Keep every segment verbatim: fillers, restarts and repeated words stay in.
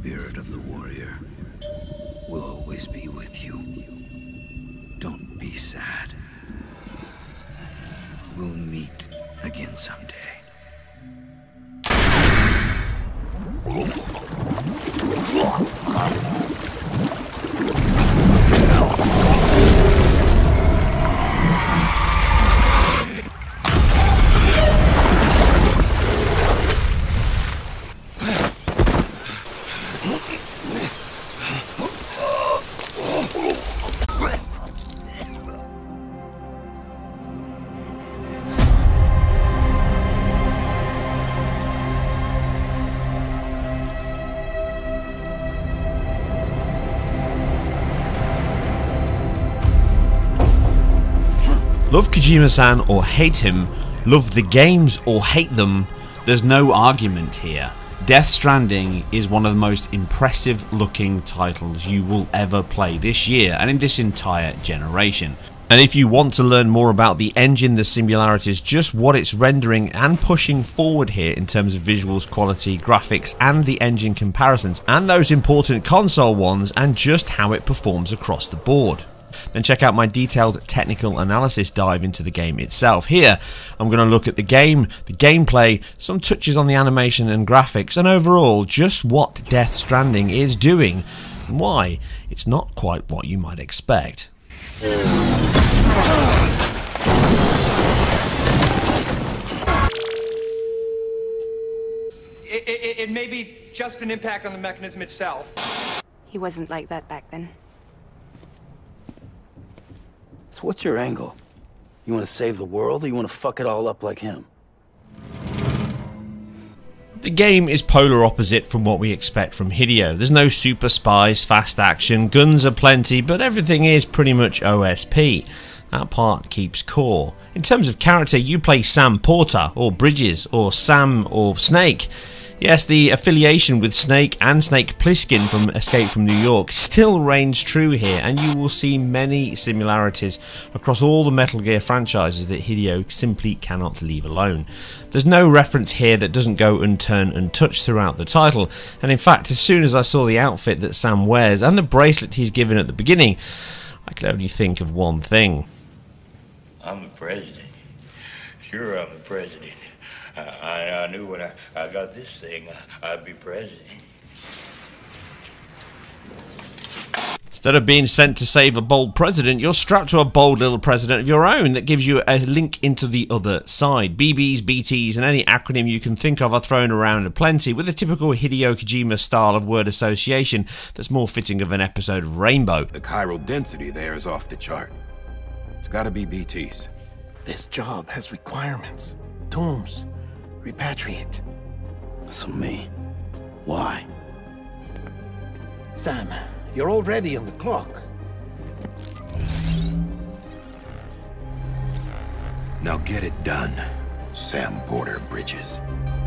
spirit of the warrior will always be with you. Don't be sad. We'll meet again someday. Love Kojima-san or hate him, love the games or hate them, there's no argument here. Death Stranding is one of the most impressive looking titles you will ever play this year and in this entire generation. And if you want to learn more about the engine, the similarities, just what it's rendering and pushing forward here in terms of visuals, quality, graphics and the engine comparisons and those important console ones and just how it performs across the board, then check out my detailed technical analysis dive into the game itself. Here I'm going to look at the game, the gameplay, some touches on the animation and graphics, and overall just what Death Stranding is doing and why it's not quite what you might expect. It, it, it may be just an impact on the mechanism itself. He wasn't like that back then. So what's your angle? You want to save the world, or you want to fuck it all up like him? The game is polar opposite from what we expect from Hideo. There's no super spies, fast action, guns are plenty, but everything is pretty much O S P. That part keeps core. In terms of character, you play Sam Porter, or Bridges, or Sam, or Snake. Yes, the affiliation with Snake and Snake Plissken from Escape from New York still reigns true here, and you will see many similarities across all the Metal Gear franchises that Hideo simply cannot leave alone. There's no reference here that doesn't go unturned untouched throughout the title, and in fact as soon as I saw the outfit that Sam wears and the bracelet he's given at the beginning, I could only think of one thing. I'm the president. Sure, I'm the president. I, I, I knew when I, I got this thing, I'd be president. Instead of being sent to save a bold president, you're strapped to a bold little president of your own that gives you a link into the other side. B Bs, B Ts and any acronym you can think of are thrown around aplenty, with a typical Hideo Kojima style of word association that's more fitting of an episode of Rainbow. The chiral density there is off the chart. It's gotta be B Ts. This job has requirements. Tombs. Repatriate. So me? Why? Sam, you're already on the clock. Now get it done, Sam Porter Bridges.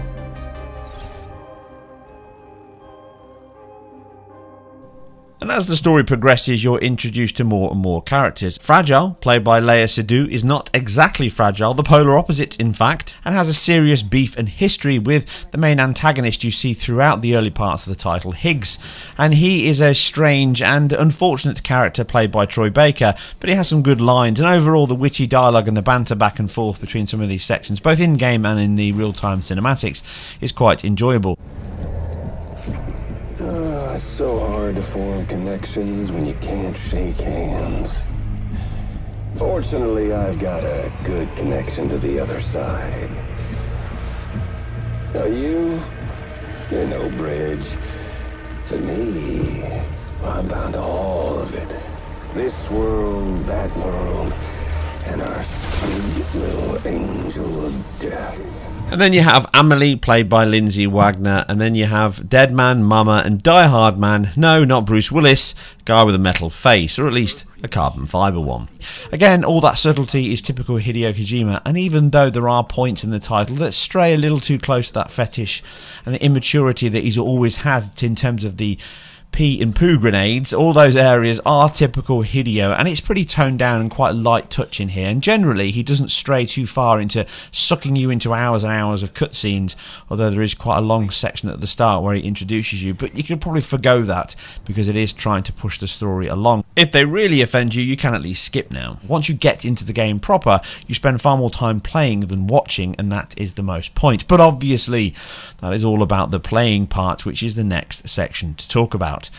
And as the story progresses, you're introduced to more and more characters. Fragile, played by Leia Seydoux, is not exactly fragile, the polar opposite in fact, and has a serious beef and history with the main antagonist you see throughout the early parts of the title, Higgs. And he is a strange and unfortunate character played by Troy Baker, but he has some good lines, and overall the witty dialogue and the banter back and forth between some of these sections, both in-game and in the real-time cinematics, is quite enjoyable. Uh, it's so hard to form connections when you can't shake hands. Fortunately, I've got a good connection to the other side. Now you, you're no bridge. But me, I'm bound to all of it. This world, that world, and our sweet little angel of death. And then you have Amelie, played by Lindsay Wagner, and then you have Dead Man, Mama, and Die Hard Man, no, not Bruce Willis, guy with a metal face, or at least a carbon fibre one. Again, all that subtlety is typical Hideo Kojima, and even though there are points in the title that stray a little too close to that fetish and the immaturity that he's always had in terms of the pee and poo grenades, all those areas are typical Hideo, and it's pretty toned down and quite light touch in here, and generally he doesn't stray too far into sucking you into hours and hours of cutscenes, although there is quite a long section at the start where he introduces you, but you could probably forgo that because it is trying to push the story along. If they really offend you, you can at least skip now. Once you get into the game proper, you spend far more time playing than watching, and that is the most point. But obviously that is all about the playing part, which is the next section to talk about.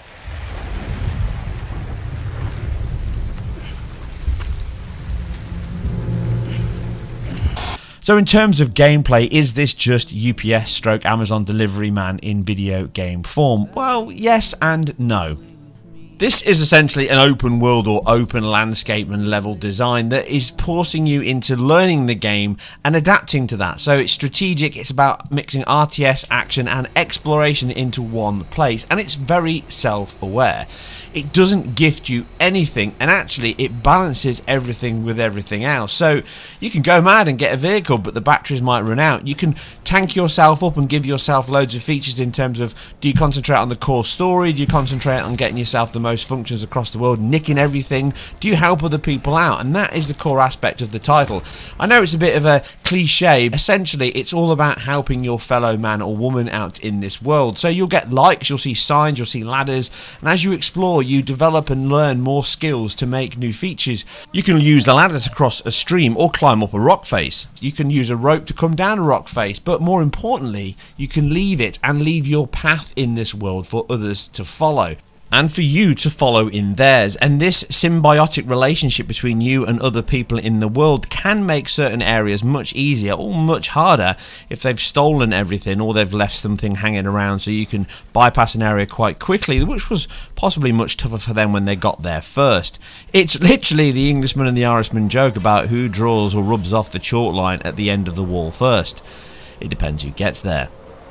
So in terms of gameplay, is this just U P S stroke Amazon delivery man in video game form? Well, yes and no. This is essentially an open world or open landscape and level design that is forcing you into learning the game and adapting to that. So it's strategic, it's about mixing R T S, action and exploration into one place, and it's very self-aware. It doesn't gift you anything, and actually it balances everything with everything else. So you can go mad and get a vehicle, but the batteries might run out. You can tank yourself up and give yourself loads of features in terms of, do you concentrate on the core story, do you concentrate on getting yourself the most functions across the world, nicking everything, do you help other people out? And that is the core aspect of the title. I know it's a bit of a cliche, essentially it's all about helping your fellow man or woman out in this world. So you'll get likes, you'll see signs, you'll see ladders, and as you explore you develop and learn more skills to make new features. You can use a ladder to cross a stream or climb up a rock face. You can use a rope to come down a rock face, but more importantly you can leave it and leave your path in this world for others to follow, and for you to follow in theirs. And this symbiotic relationship between you and other people in the world can make certain areas much easier or much harder if they've stolen everything or they've left something hanging around, so you can bypass an area quite quickly, which was possibly much tougher for them when they got there first. It's literally the Englishman and the Irishman joke about who draws or rubs off the chalk line at the end of the wall first. It depends who gets there.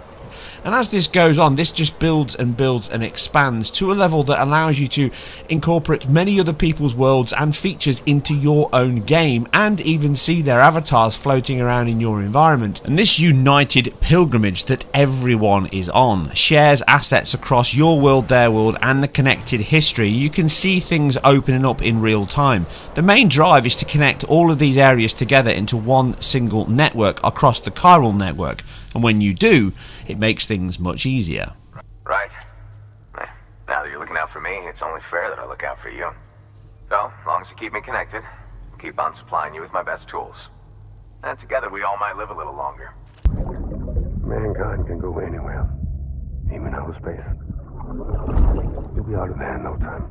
And as this goes on, this just builds and builds and expands to a level that allows you to incorporate many other people's worlds and features into your own game, and even see their avatars floating around in your environment. And this united pilgrimage that everyone is on shares assets across your world, their world, and the connected history. You can see things opening up in real time. The main drive is to connect all of these areas together into one single network across the chiral network, and when you do, it makes things much easier. Right. Now that you're looking out for me, it's only fair that I look out for you. So, as long as you keep me connected, I'll keep on supplying you with my best tools. And together we all might live a little longer. Mankind can go anywhere, even outer space. You'll be out of there in no time.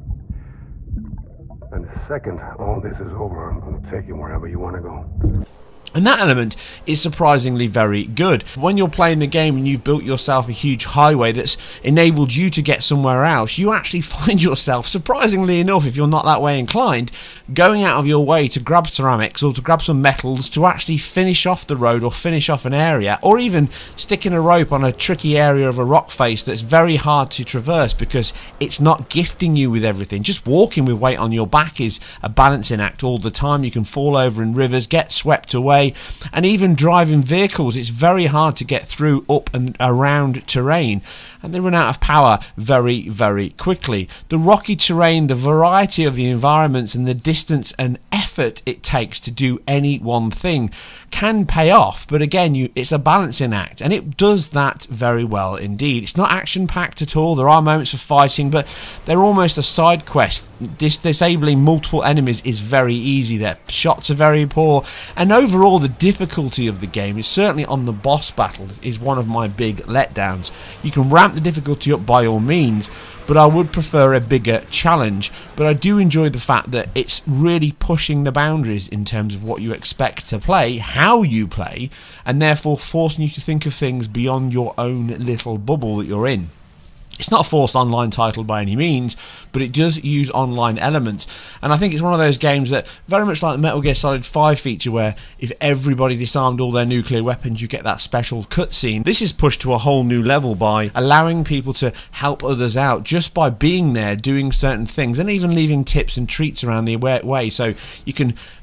And the second all this is over, I'm going to take you wherever you want to go. And that element is surprisingly very good. When you're playing the game and you've built yourself a huge highway that's enabled you to get somewhere else, you actually find yourself, surprisingly enough, if you're not that way inclined, going out of your way to grab ceramics or to grab some metals to actually finish off the road or finish off an area, or even sticking a rope on a tricky area of a rock face that's very hard to traverse because it's not gifting you with everything. Just walking with weight on your back is a balancing act all the time. You can fall over in rivers, get swept away, and even driving vehicles, it's very hard to get through up and around terrain, and they run out of power very very quickly. The rocky terrain, the variety of the environments, and the distance and effort it takes to do any one thing can pay off, but again, you, it's a balancing act, and it does that very well indeed. It's not action packed at all. There are moments of fighting, but they're almost a side quest. Dis disabling multiple enemies is very easy. Their shots are very poor, and overall the difficulty of the game is certainly on the boss battle is one of my big letdowns. You can ramp the difficulty up by all means, but I would prefer a bigger challenge. But I do enjoy the fact that it's really pushing the boundaries in terms of what you expect to play, how you play, and therefore forcing you to think of things beyond your own little bubble that you're in. It's not a forced online title by any means, but it does use online elements, and I think it's one of those games that, very much like the Metal Gear Solid five feature, where if everybody disarmed all their nuclear weapons you get that special cutscene. This is pushed to a whole new level by allowing people to help others out just by being there, doing certain things, and even leaving tips and treats around the way, so you can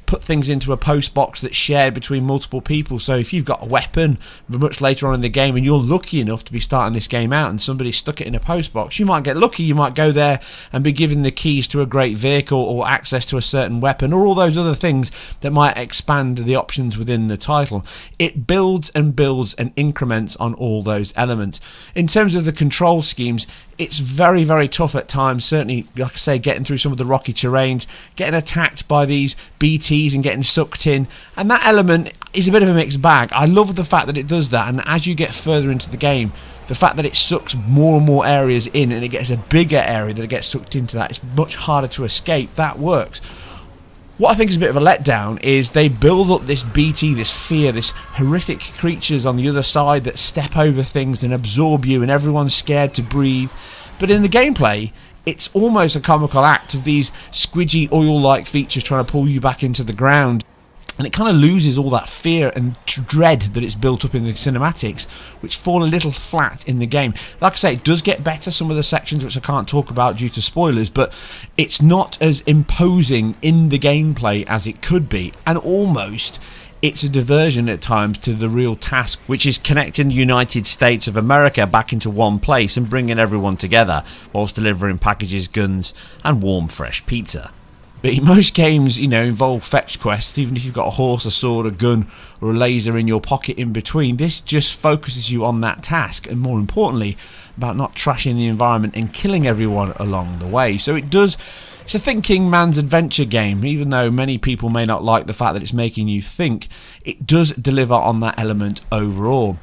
put things into a post box that's shared between multiple people. So if you've got a weapon much later on in the game and you're lucky enough to be starting this game out and somebody stuck it in a post box, you might get lucky. You might go there and be given the keys to a great vehicle or access to a certain weapon or all those other things that might expand the options within the title. It builds and builds and increments on all those elements. In terms of the control schemes, it's very, very tough at times. Certainly, like I say, getting through some of the rocky terrains, getting attacked by these B Ts and getting sucked in, and that element is a bit of a mixed bag. I love the fact that it does that, and as you get further into the game, the fact that it sucks more and more areas in and it gets a bigger area that it gets sucked into, that it's much harder to escape, that works. What I think is a bit of a letdown is they build up this B T, this fear, this horrific creatures on the other side that step over things and absorb you and everyone's scared to breathe. But in the gameplay, it's almost a comical act of these squidgy oil-like features trying to pull you back into the ground. And it kind of loses all that fear and dread that it's built up in the cinematics, which fall a little flat in the game. Like I say, it does get better, some of the sections which I can't talk about due to spoilers, but it's not as imposing in the gameplay as it could be. And almost, it's a diversion at times to the real task, which is connecting the United States of America back into one place and bringing everyone together, whilst delivering packages, guns, and warm, fresh pizza. But in most games, you know, involve fetch quests, even if you've got a horse, a sword, a gun, or a laser in your pocket in between. This just focuses you on that task, and more importantly, about not trashing the environment and killing everyone along the way. So it does, it's a thinking man's adventure game. Even though many people may not like the fact that it's making you think, it does deliver on that element overall.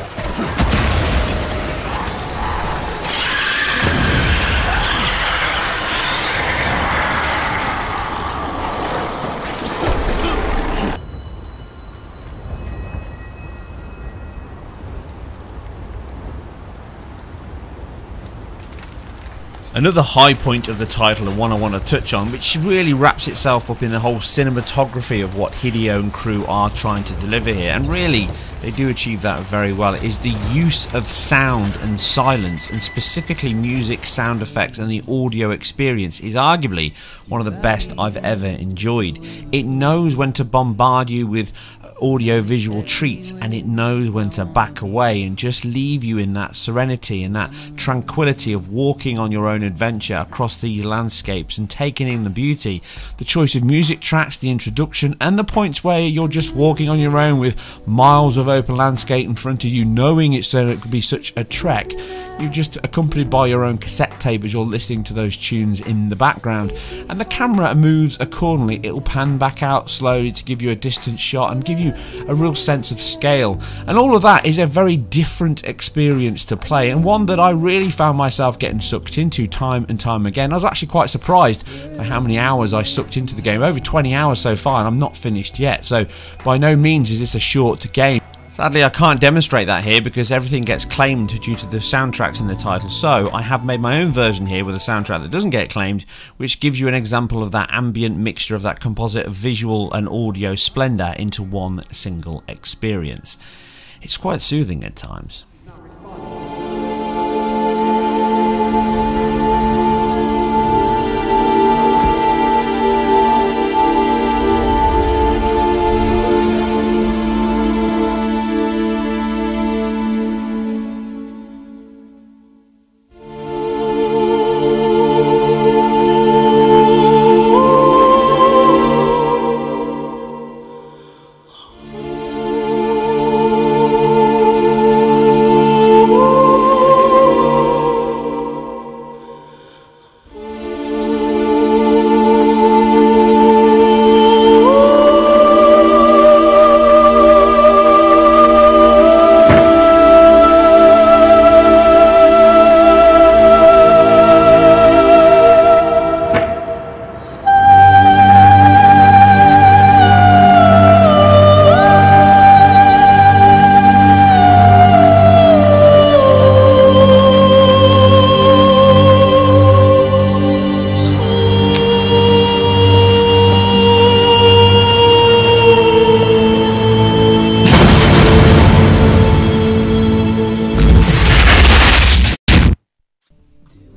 Another high point of the title, and one I want to touch on, which really wraps itself up in the whole cinematography of what Hideo and crew are trying to deliver here, and really they do achieve that very well, is the use of sound and silence, and specifically music, sound effects, and the audio experience is arguably one of the best I've ever enjoyed. It knows when to bombard you with audio visual treats, and it knows when to back away and just leave you in that serenity and that tranquility of walking on your own adventure across these landscapes and taking in the beauty. The choice of music tracks, the introduction, and the points where you're just walking on your own with miles of open landscape in front of you, knowing it's going to be such a trek. You're just accompanied by your own cassette tape as you're listening to those tunes in the background, and the camera moves accordingly. It'll pan back out slowly to give you a distant shot and give you a real sense of scale, and all of that is a very different experience to play, and one that I really found myself getting sucked into time and time again. I was actually quite surprised by how many hours I sucked into the game, over twenty hours so far, and I'm not finished yet, so by no means is this a short game. Sadly, I can't demonstrate that here because everything gets claimed due to the soundtracks in the title, so I have made my own version here with a soundtrack that doesn't get claimed, which gives you an example of that ambient mixture of that composite of visual and audio splendour into one single experience. It's quite soothing at times. Oh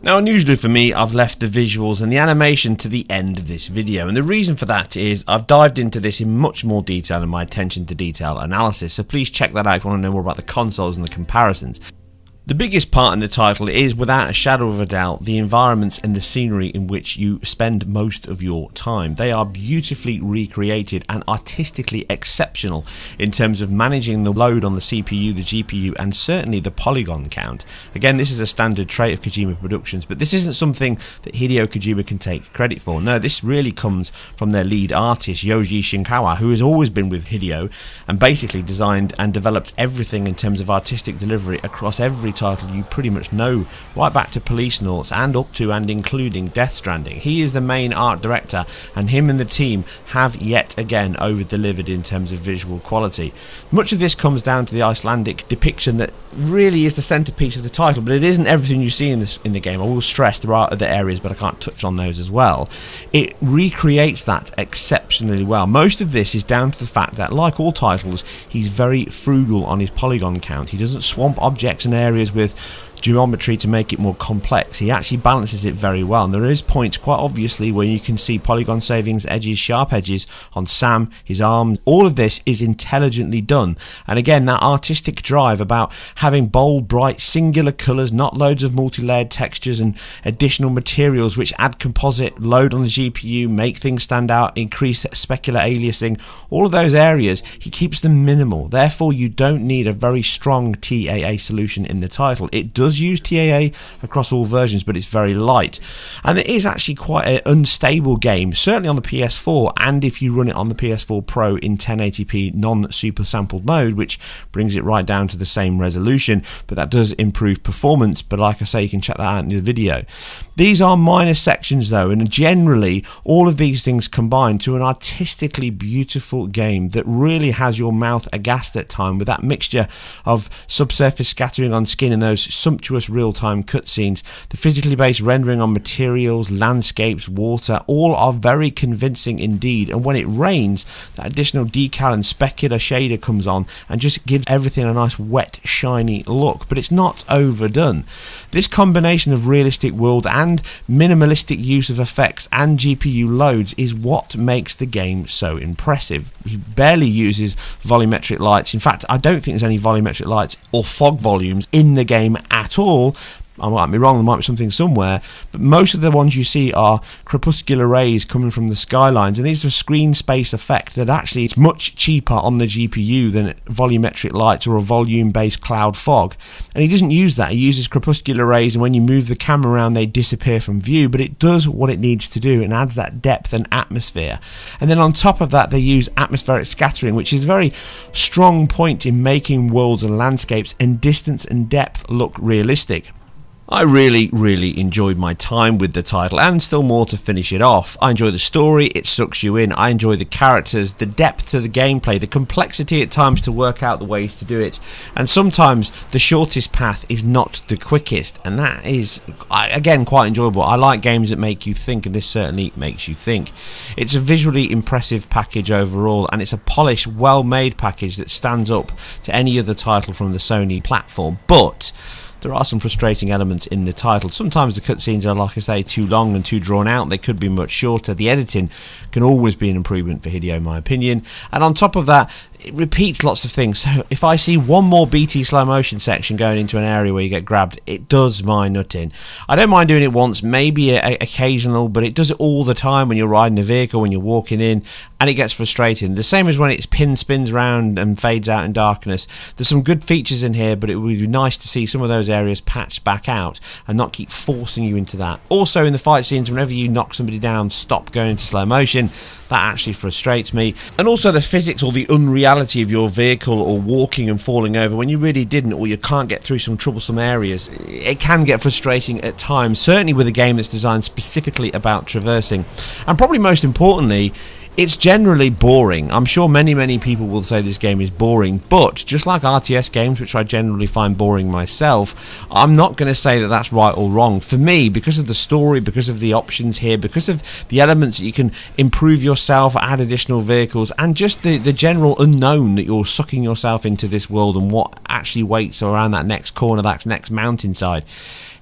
Now, unusually for me, I've left the visuals and the animation to the end of this video, and the reason for that is I've dived into this in much more detail in my attention to detail analysis, so please check that out if you want to know more about the consoles and the comparisons. The biggest part in the title is, without a shadow of a doubt, the environments and the scenery in which you spend most of your time. They are beautifully recreated and artistically exceptional in terms of managing the load on the C P U, the G P U, and certainly the polygon count. Again, this is a standard trait of Kojima Productions, but this isn't something that Hideo Kojima can take credit for. No, this really comes from their lead artist, Yoji Shinkawa, who has always been with Hideo and basically designed and developed everything in terms of artistic delivery across every title you pretty much know, right back to Policenauts and up to and including Death Stranding. He is the main art director, and him and the team have yet again over delivered in terms of visual quality. Much of this comes down to the Icelandic depiction that really is the centerpiece of the title, but it isn't everything you see in this in the game. I will stress there are other areas, but I can't touch on those as well. It recreates that exceptionally well. Most of this is down to the fact that, like all titles, he's very frugal on his polygon count. He doesn't swamp objects and areas with geometry to make it more complex. He actually balances it very well, and there is points quite obviously where you can see polygon savings, edges, sharp edges on Sam, his arms. All of this is intelligently done, and again that artistic drive about having bold, bright, singular colours, not loads of multi-layered textures and additional materials which add composite load on the G P U, make things stand out, increase specular aliasing. All of those areas, he keeps them minimal. Therefore you don't need a very strong T A A solution in the title. It does use T A A across all versions, but it's very light, and it is actually quite an unstable game, certainly on the P S four, and if you run it on the P S four Pro in ten eighty p non-super sampled mode, which brings it right down to the same resolution, but that does improve performance. But like I say, you can check that out in the video. These are minor sections though, and generally all of these things combine to an artistically beautiful game that really has your mouth aghast at time, with that mixture of subsurface scattering on skin and those sumptuous real-time cutscenes, the physically based rendering on materials, landscapes, water, all are very convincing indeed. And when it rains, that additional decal and specular shader comes on and just gives everything a nice wet, shiny look, but it's not overdone. This combination of realistic world and minimalistic use of effects and G P U loads is what makes the game so impressive. He barely uses volumetric lights. In fact, I don't think there's any volumetric lights or fog volumes in the game at all. I might be wrong, there might be something somewhere, but most of the ones you see are crepuscular rays coming from the skylines, and these are a screen space effect that actually is much cheaper on the G P U than volumetric lights or a volume-based cloud fog. And he doesn't use that. He uses crepuscular rays, and when you move the camera around they disappear from view, but it does what it needs to do and adds that depth and atmosphere. And then on top of that they use atmospheric scattering, which is a very strong point in making worlds and landscapes and distance and depth look realistic. I really, really enjoyed my time with the title, and still more to finish it off. I enjoy the story, it sucks you in. I enjoy the characters, the depth to the gameplay, the complexity at times to work out the ways to do it, and sometimes the shortest path is not the quickest, and that is, again, quite enjoyable. I like games that make you think, and this certainly makes you think. It's a visually impressive package overall, and it's a polished, well-made package that stands up to any other title from the Sony platform, but there are some frustrating elements in the title. Sometimes the cutscenes are, like I say, too long and too drawn out. They could be much shorter. The editing can always be an improvement for Hideo, in my opinion. And on top of that, it repeats lots of things. So if I see one more B T slow motion section going into an area where you get grabbed, it does my nut in. I don't mind doing it once, maybe a, a, occasional, but it does it all the time when you're riding a vehicle, when you're walking in, and it gets frustrating. The same as when its pin spins around and fades out in darkness. There's some good features in here, but it would be nice to see some of those areas patched back out and not keep forcing you into that. Also in the fight scenes, whenever you knock somebody down, stop going into slow motion. That actually frustrates me. And also the physics or the unreality of your vehicle or walking and falling over when you really didn't, or you can't get through some troublesome areas. It can get frustrating at times, certainly with a game that's designed specifically about traversing. And probably most importantly, it's generally boring. I'm sure many, many people will say this game is boring, but just like R T S games, which I generally find boring myself, I'm not going to say that that's right or wrong. For me, because of the story, because of the options here, because of the elements that you can improve yourself, add additional vehicles, and just the, the general unknown that you're sucking yourself into this world and what actually waits around that next corner, that next mountainside,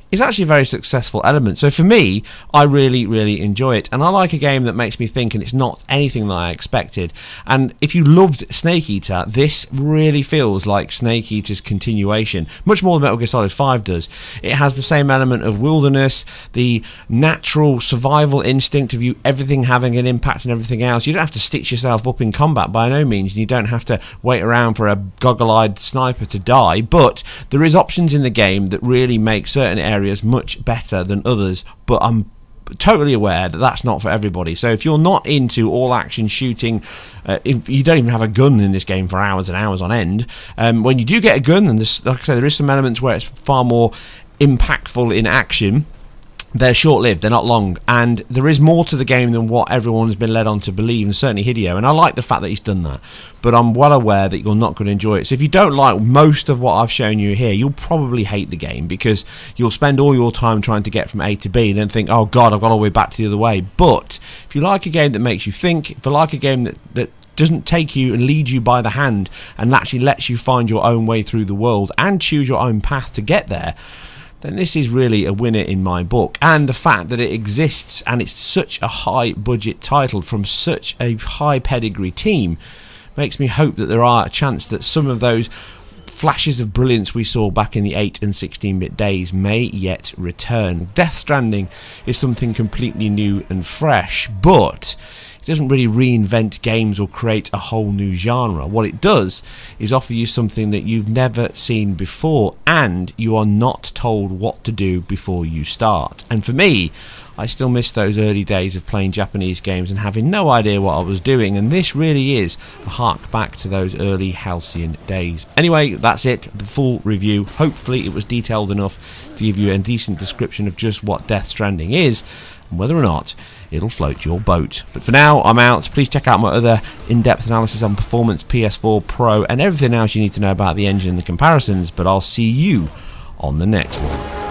is actually a very successful element. So for me, I really, really enjoy it. And I like a game that makes me think and it's not anything that I expected. And if you loved Snake Eater, this really feels like Snake Eater's continuation, much more than Metal Gear Solid five does. It has the same element of wilderness, the natural survival instinct of you, everything having an impact on everything else. You don't have to stitch yourself up in combat by no means, and you don't have to wait around for a goggle-eyed sniper to die, but there is options in the game that really make certain areas areas much better than others, but I'm totally aware that that's not for everybody. So if you're not into all action shooting, uh, if you don't even have a gun in this game for hours and hours on end, um, when you do get a gun, and there's, like I say, there is some elements where it's far more impactful in action, they're short-lived, they're not long, and there is more to the game than what everyone's been led on to believe, and certainly Hideo, and I like the fact that he's done that, but I'm well aware that you're not going to enjoy it. So if you don't like most of what I've shown you here, you'll probably hate the game, because you'll spend all your time trying to get from A to B and then think, oh god, I've got all the way back to the other way. But if you like a game that makes you think, if you like a game that, that doesn't take you and lead you by the hand and actually lets you find your own way through the world and choose your own path to get there, then this is really a winner in my book. And the fact that it exists and it's such a high budget title from such a high pedigree team makes me hope that there are a chance that some of those flashes of brilliance we saw back in the eight and sixteen bit days may yet return. Death Stranding is something completely new and fresh, but it doesn't really reinvent games or create a whole new genre. What it does is offer you something that you've never seen before, and you are not told what to do before you start. And for me, I still miss those early days of playing Japanese games and having no idea what I was doing, and this really is a hark back to those early halcyon days. Anyway, that's it, the full review. Hopefully it was detailed enough to give you a decent description of just what Death Stranding is, and whether or not it'll float your boat. But for now, I'm out. Please check out my other in-depth analysis on performance, P S four Pro, and everything else you need to know about the engine and the comparisons, but I'll see you on the next one.